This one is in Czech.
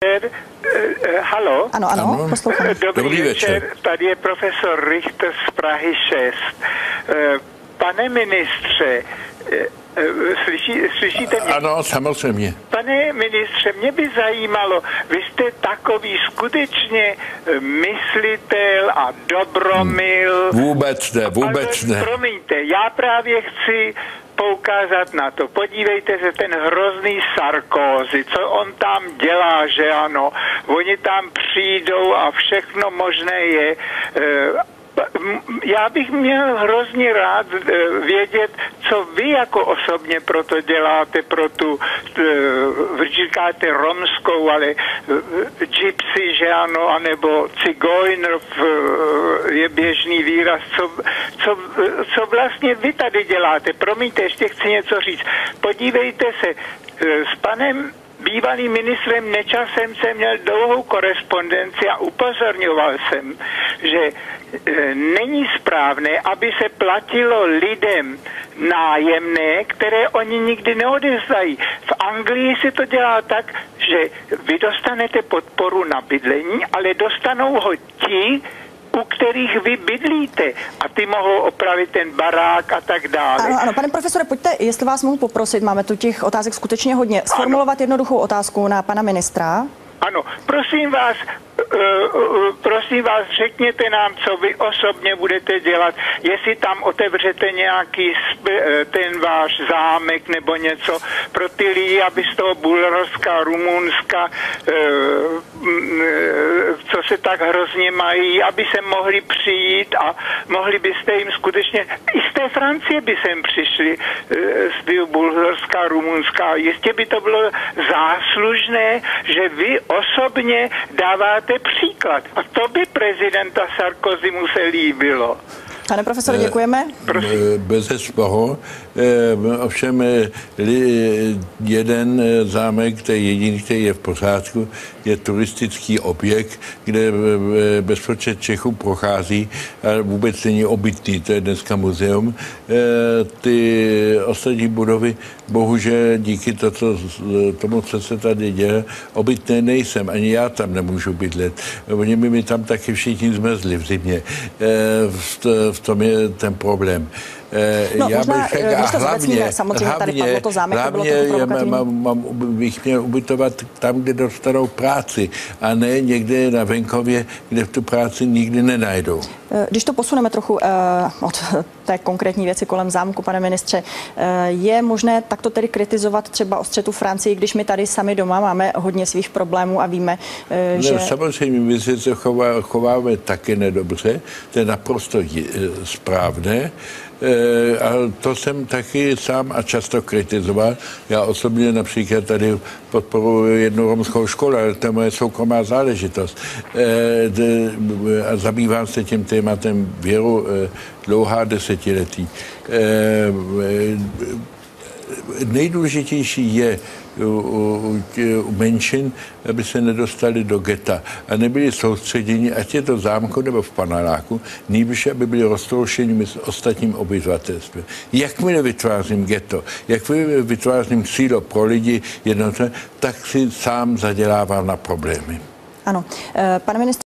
Halo? Ano, poslouchám. Dobrý večer, tady je profesor Richter z Prahy 6. Pane ministře, slyšíte mě? Ano, samozřejmě. Pane ministře, mě by zajímalo, vy jste takový skutečně myslitel a dobromil. Vůbec ne. Promiňte, já právě chci poukázat na to. Podívejte se, ten hrozný Sarkozy, co on tam dělá, že ano. Oni tam přijdou a všechno možné je. Já bych měl hrozně rád vědět, co vy jako osobně proto děláte, pro tu, říkáte romskou, ale gypsy, že ano, anebo cigojner je běžný výraz, co vlastně vy tady děláte. Promiňte, ještě chci něco říct. Podívejte se, s panem bývalým ministrem Nečasem jsem měl dlouhou korespondenci a upozorňoval jsem, že není správné, aby se platilo lidem nájemné, které oni nikdy neodevzdají. V Anglii se to dělá tak, že vy dostanete podporu na bydlení, ale dostanou ho ti, u kterých vy bydlíte a ty mohou opravit ten barák a tak dále. Ano, pane profesore, pojďte, jestli vás mohu poprosit, máme tu těch otázek skutečně hodně, sformulovat jednoduchou otázku na pana ministra. Ano, prosím vás, řekněte nám, co vy osobně budete dělat, jestli tam otevřete nějaký ten váš zámek nebo něco pro ty lidi, aby z toho Bulharska, Rumunska, co se tak hrozně mají, aby se mohli přijít a mohli byste jim skutečně, i z té Francie by sem přišli, z Bulharska, Rumunska, jistě by to bylo záslužné, že vy osobně dáváte příklad. A to by prezidenta Sarkozy mu se líbilo. Pane profesore, děkujeme. Bezesporu. Ovšem jeden zámek, který jediný, který je v pořádku, je turistický objekt, kde bezpočet Čechů prochází a vůbec není obytný, to je dneska muzeum. Ty ostatní budovy, bohužel díky tomu, co se tady děje, obytné nejsem, ani já tam nemůžu bydlet. Oni by mi tam taky všichni zmrzli v zimě. V tom je ten problém. No, já bych měl ubytovat tam, kde dostanou práci, a ne někde na venkově, kde tu práci nikdy nenajdou. Když to posuneme trochu od té konkrétní věci kolem zámku, pane ministře, je možné takto tedy kritizovat třeba o střetu Francii, když my tady sami doma máme hodně svých problémů a víme, že... Samozřejmě, my se chováme taky nedobře, to je naprosto správné. A to jsem taky sám a často kritizoval. Já osobně například tady podporuji jednu romskou školu, ale to je moje soukromá záležitost. A zabývám se tím tématem věru dlouhá desetiletí. Nejdůležitější je u menšin, aby se nedostali do geta a nebyli soustředěni, ať je to v zámku nebo v paneláku, nejvíce, aby byli roztroušeni mezi ostatním obyvatelstvem. Jakmile vytvářím geto, jakmile vytvářím sílo pro lidi jednotné, tak si sám zadělávám na problémy. Ano. Pane ministře,